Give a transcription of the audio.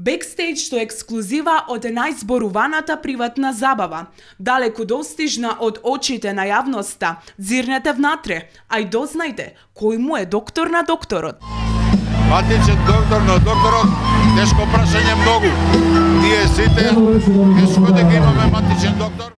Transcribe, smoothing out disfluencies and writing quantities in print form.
Бекстејдж што е ексклузива од најзборуваната приватна забава, далеку достижна од очите на јавноста. Зирнете внатре, а и дознајте кој му е доктор на докторот. Матичен доктор на докторот, тешко прашање многу. Ние сите тешко дека имаме матичен доктор.